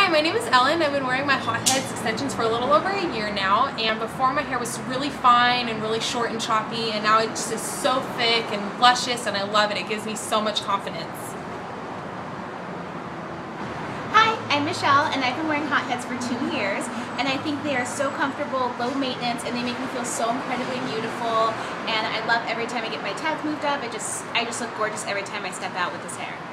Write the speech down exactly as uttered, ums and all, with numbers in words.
Hi, my name is Ellen. I've been wearing my Hotheads extensions for a little over a year now, and before my hair was really fine and really short and choppy, and now it just is so thick and luscious, and I love it. It gives me so much confidence. Hi, I'm Michelle, and I've been wearing Hotheads for two years, and I think they are so comfortable, low maintenance, and they make me feel so incredibly beautiful, and I love every time I get my tabs moved up. I just, I just look gorgeous every time I step out with this hair.